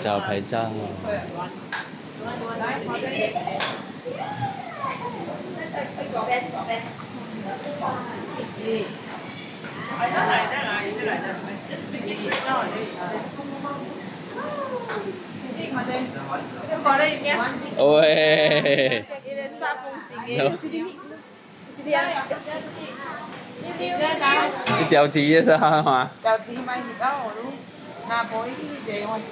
照拍照。喂。你掉地的是嘛？ 掉地咪而家我都拿波啲嘢我。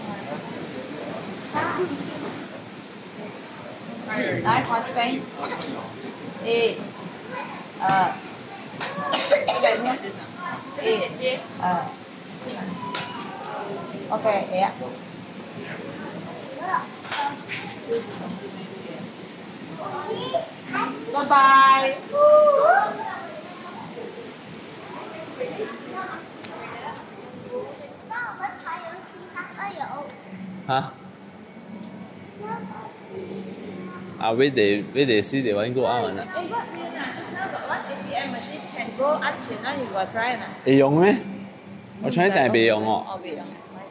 来，看这边。1、2。1、2。OK， 呀。拜拜。 嚇？啊，we哋試嚟揾個啱人啦。你用咩？我猜定係未用哦。 哦，未用。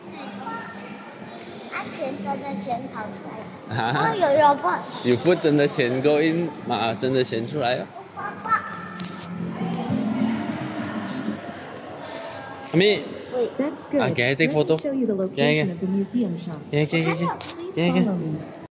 钱真的钱跑出来了。啊，有不？ 有不真的钱勾印嘛？真的钱出来哦。阿咪。 That's good. Okay, take Let photo. me show you the location of the museum shop. Yeah.